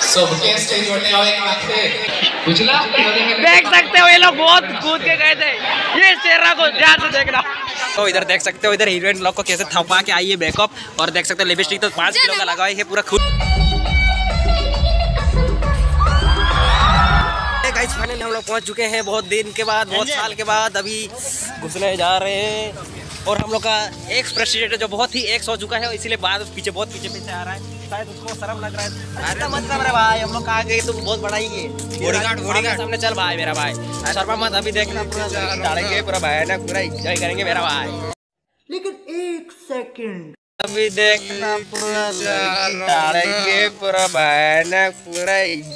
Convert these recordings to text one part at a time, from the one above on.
सबके स्टेज होने आवे माथे बुझला। देख सकते हो ये लोग बहुत कूद के गए थे, ये चेहरा को ध्यान से देखना। तो इधर देख सकते हो, इधर हीरोइन लोग को कैसे थपा के आई है मेकअप, और देख सकते हो लिपस्टिक तो 5 किलो का लगा है पूरा खुद। गाइस फाइनली हम लोग पहुंच चुके हैं बहुत दिन के बाद, बहुत साल के बाद अभी घुसने जा रहे हैं। और हम लोग का एक्स प्रेसिडेंट जो बहुत ही एक्स हो चुका है, इसीलिए बाद पीछे बहुत पीछे आ रहा है, शायद उसको शर्म लग रहा है। अरे मतलब रे भाई, हम लोग कहाँ गए, तुम बहुत बड़ा ही है बॉडीगार्ड सामने चल भाई मेरा भाई, शर्मा मत। अभी देखना पूरा डालेंगे पूरा भाई ना, पूरा एंजॉय करेंगे मेरा भाई। लेकिन 1 सेकंड, अभी देखना पूरा डालेंगे पूरा भाई ना, पूरा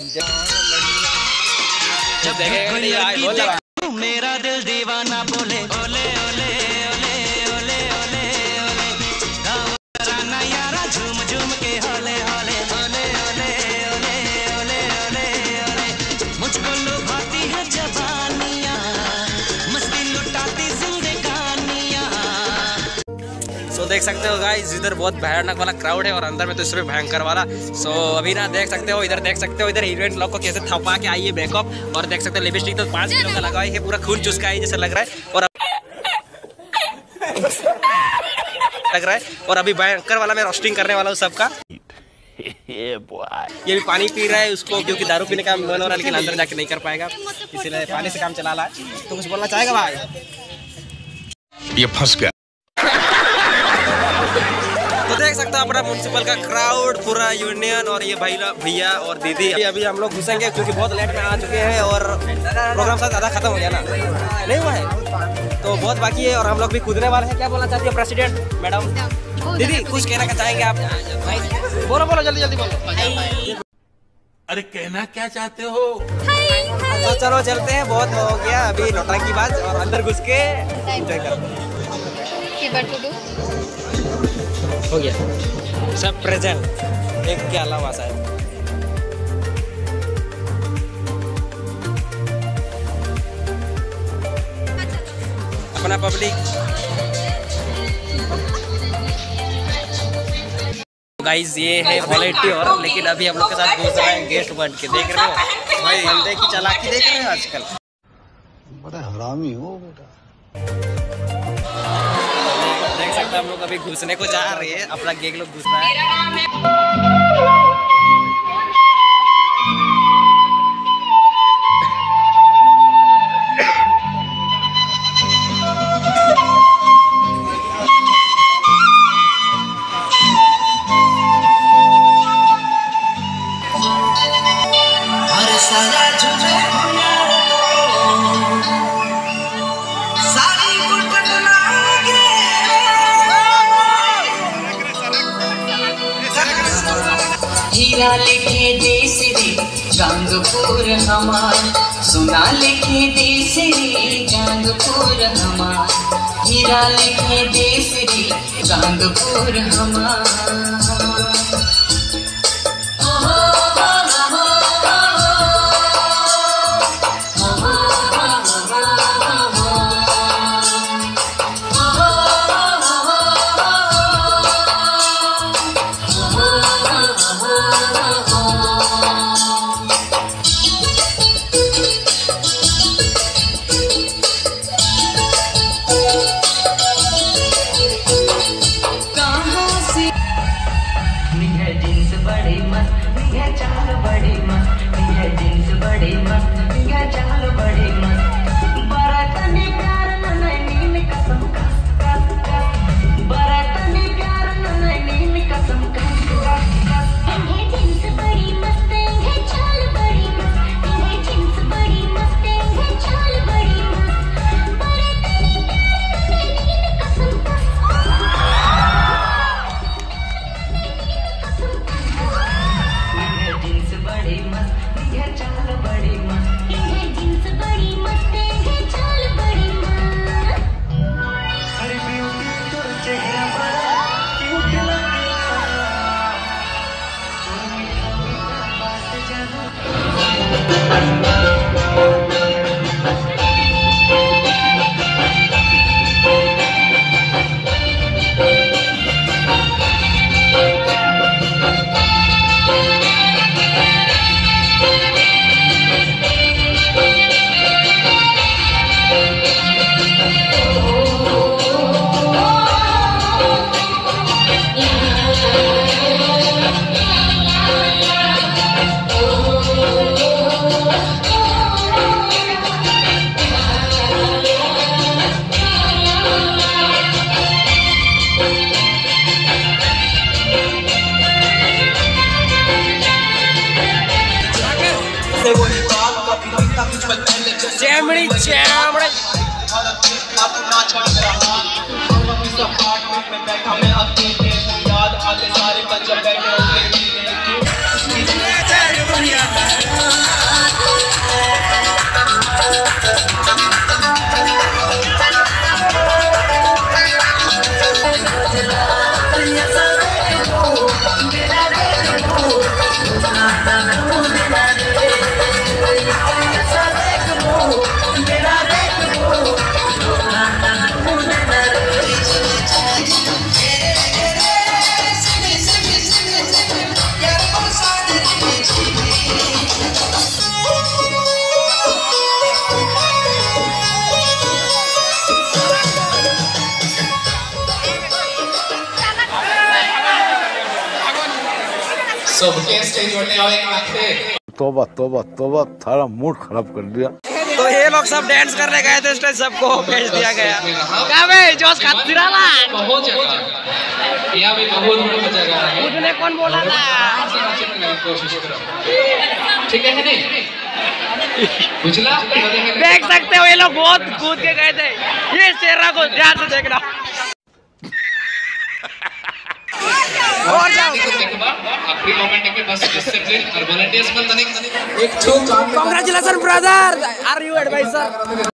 जब देखेगा मेरा दिल दीवाना बोले ओले ओले ओले ओले ओले ओले यारा झूम झूम के होले होले ओले ओले ओले ओले ओले ओले मुझको लुभाती है जवानियां, मस्ती लुटाती जिंदगानियां। सो देख सकते हो गाइस, इधर बहुत भयानक वाला क्राउड है और अंदर में तो इसमें भयंकर वाला। सो अभी ना देख सकते हो, इधर देख सकते हो, इधर हीरोइन लोग को कैसे थपा के आई है मेकअप, और देख सकते हो लिपस्टिक तो 5 किलो का लगा है पूरा खून चुसका है जैसे लग रहा है। और अभी भयंकर वाला मैं रोस्टिंग करने वाला हूँ सबका। ये भी पानी पी रहा है उसको, क्योंकि दारू पीने का मन हो रहा है, लेकिन अंदर जाके नहीं कर पाएगा, इसीलिए पानी से काम चला रहा है। तो कुछ बोलना चाहेगा भाई? ये फंस गया। तो देख सकते हो अपना म्युनिसिपल का क्राउड, पूरा यूनियन और ये भैया और दीदी। अभी हम लोग घुसेंगे क्योंकि बहुत लेट में आ चुके हैं और प्रोग्राम शायद आधा खत्म हो गया ना, नहीं हुआ है तो बहुत बाकी है, और हम लोग भी कूदने वाले हैं। क्या बोलना चाहती है प्रेसिडेंट मैडम? दीदी कुछ कहना चाहेंगे आप? बोलो बोलो जल्दी जल्दी बोलो। अरे कहना क्या चाहते हो? तो चलो चलते हैं, बहुत हो गया अभी नौटंकी बाज, और अंदर घुस के एंजॉय करते हैं। हो गया सब प्रेजेंट, एक के अलावा शायद। अपना पब्लिक गाइस, ये है वॉलंटियर, लेकिन अभी हम लोग के साथ घुस रहे हैं गेस्ट बन के। देख रहे हो भाई, बंदे की चालाकी देख रहे हो आजकल, बड़ा हरामी हो बेटा। देख सकते हैं हम लोग अभी घुसने को जा रहे हैं, अपना गैंग लोग घुस रहा है। हीरा लिखे देश रे गंगपुर हमार, सोना लिखे देश रे गंगपुर हमार, हीरा लिखे देश रे गंगपुर हमार। बड़ी मस्त, ये चाल बड़ी मस्त, ये जींस चैमड़ी चैमड़ी सबके स्टेज वरने आवे नाथे तोबा तोबा तोबा थारा मूड खराब कर दिया। तो ये लोग सब डांस करने गए थे, स्टेज सबको भेज दिया गया। क्या भाई जोश खातिराला बहुत जगह यहाँ भी बहुत बड़ी जगह है। मुझे कौन बोला था? कोशिश करो, ठीक है नहीं? बुझला? देख सकते हो ये लोग बहुत कूद के गए थे। ये चेहरा को ध्यान से देखना। और आखिरी मोमेंट में बस डिसिप्लिन और वॉलंटियर्स में तनिक congratulation brother, are you adviser?